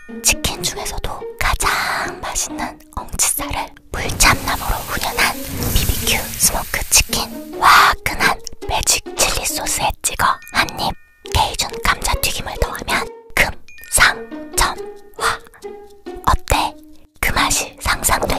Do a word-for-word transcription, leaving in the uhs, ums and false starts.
치킨 중에서도 가장 맛있는 엉치살을 물참나무로 훈연한 비비큐 스모크 치킨, 화끈한 매직 칠리 소스에 찍어 한입 케이준 감자튀김을 더하면 금상첨화. 어때? 그 맛이 상상돼?